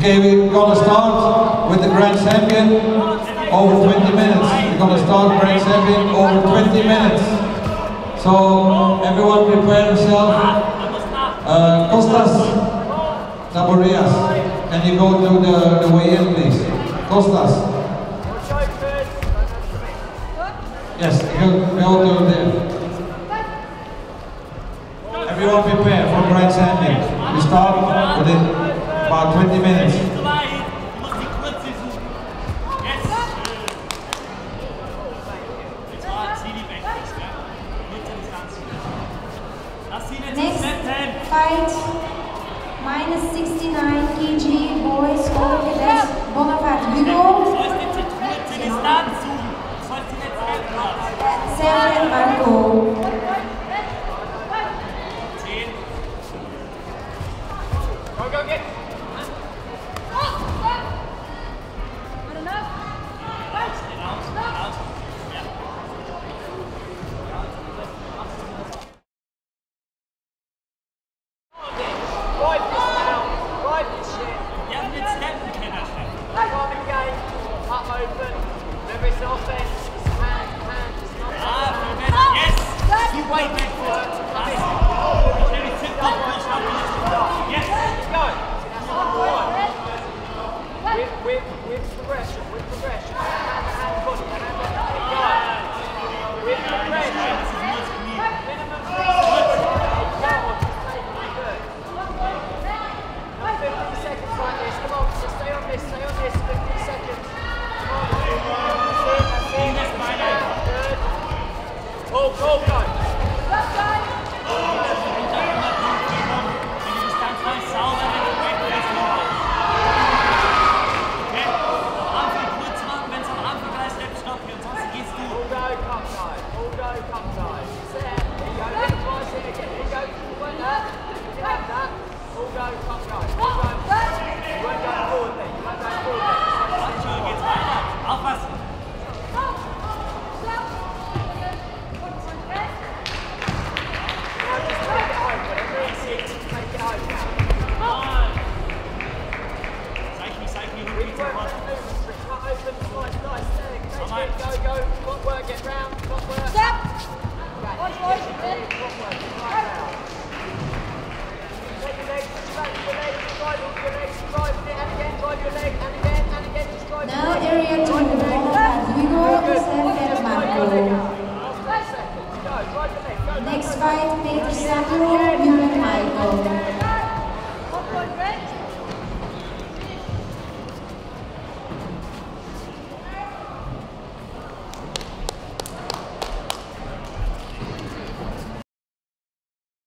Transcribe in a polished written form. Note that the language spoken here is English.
Okay, we're gonna start with the Grand Champion over 20 minutes. We're gonna start Grand Champion over 20 minutes. So everyone prepare yourself. Kostas Taborias, can you go to the weigh-in, please? Kostas. Yes, go to there. Everyone prepare for Grand Champion. We start within about 20 minutes. Next fight, minus 69 kg, boys, all cadets, Bonaparte Hugo. Sergio Marco. Go get. Now area 2, Bonaparte Hugo, Sergio Marco. Next fight, Peter Samuel.